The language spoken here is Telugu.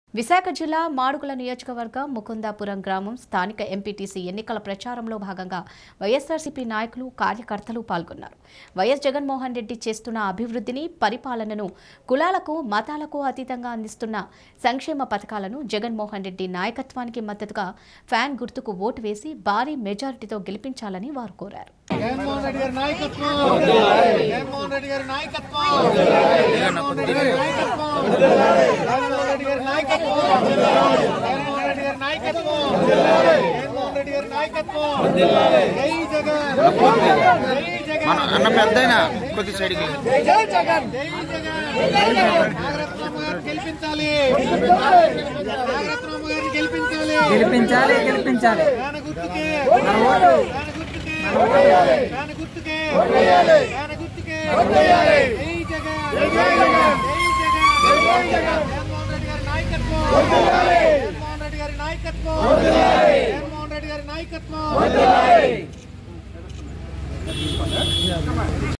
విశాఖ జిల్లా మాడుగుల నియోజకవర్గం ముకుందాపురం గ్రామం స్థానిక ఎంపీటీసీ ఎన్నికల ప్రచారంలో భాగంగా వైఎస్ఆర్సీపీ నాయకులు కార్యకర్తలు పాల్గొన్నారు. వైఎస్ జగన్మోహన్ రెడ్డి చేస్తున్న అభివృద్ధిని, పరిపాలనను, కులాలకు, మతాలకు అతీతంగా అందిస్తున్న సంక్షేమ పథకాలను, జగన్మోహన్ రెడ్డి నాయకత్వానికి మద్దతుగా ఫ్యాన్ గుర్తుకు ఓటు వేసి భారీ మెజారిటీతో గెలిపించాలని వారు కోరారు. అన్న పెద్దయిన కొద్ది సైడ్కి గెలిపించాలి గెలిపించాలి నాయకత్వం